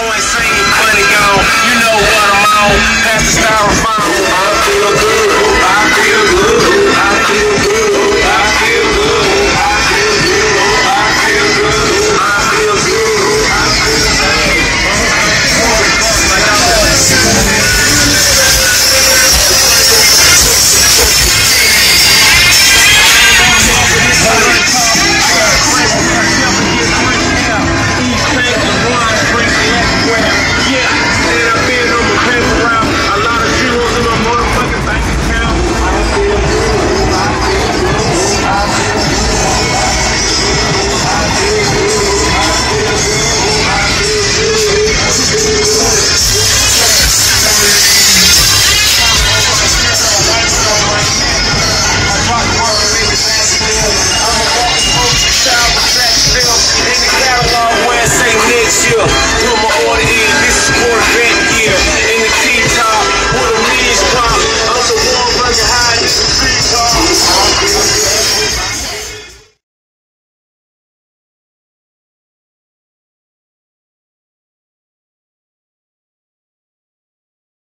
point scene, money gone. You know what I'm on. Pass the styrofoam. I feel good.